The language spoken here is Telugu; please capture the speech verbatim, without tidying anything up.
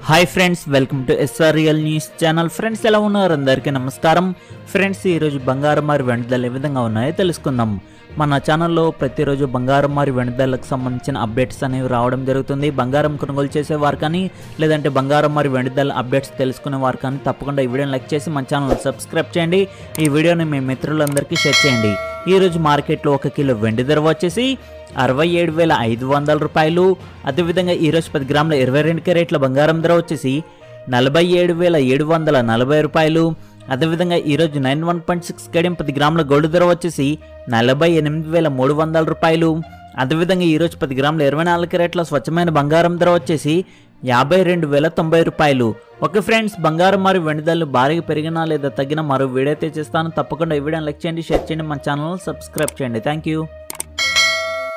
High friends welcome to SR real news channel. Friends ఎలా ఉన్నారు అందరికీ నమస్కారం। ఫ్రెండ్స్ ఈ రోజు బంగారం మరియు వెండి ధరలు ఏ విధంగా ఉన్నాయో తెలుసుకుందాం। మన ఛానల్లో ప్రతిరోజు బంగారం మరియు వెండి ధరలకు సంబంధించిన అప్డేట్స్ అనేవి రావడం జరుగుతుంది। బంగారం కొనుగోలు చేసేవారు కానీ లేదంటే బంగారం మరియు వెండి ధరల అప్డేట్స్ తెలుసుకునేవారు కానీ తప్పకుండా ఈ వీడియోని లైక్ చేసి మన ఛానల్ సబ్స్క్రైబ్ చేయండి। ఈ వీడియోని మీ మిత్రులందరికీ షేర్ చేయండి। ఈ రోజు మార్కెట్లో ఒక కిలో వెండి ధర వచ్చేసి అరవై ఏడు వేల ఐదు వందల రూపాయలు। అదేవిధంగా ఈరోజు పది గ్రాముల ఇరవై రెండు క్యారెట్ల బంగారం ధర వచ్చేసి నలభై ఏడు వేల ఏడు వందల నలభై రూపాయలు। అదేవిధంగా ఈరోజు నైన్ వన్ పాయింట్ సిక్స్ కేడియం పది గ్రాముల గోల్డ్ ధర వచ్చేసి నలభై ఎనిమిది వేల మూడు వందల రూపాయలు। అదేవిధంగా ఈరోజు పది గ్రాముల ఇరవై నాలుగు క్యారెట్ల స్వచ్ఛమైన బంగారం ధర వచ్చేసి యాభై రెండు వేల తొంభై రూపాయలు। ఓకే ఫ్రెండ్స్, బంగారం మరియు వెండి ధరలు భారీగా పెరిగినా లేదా తగ్గినా మరో వీడియో అయితే చేస్తాను। తప్పకుండా ఈ వీడియోని లైక్ చేయండి, షేర్ చేయండి, మన ఛానల్ సబ్స్క్రైబ్ చేయండి। Thank you.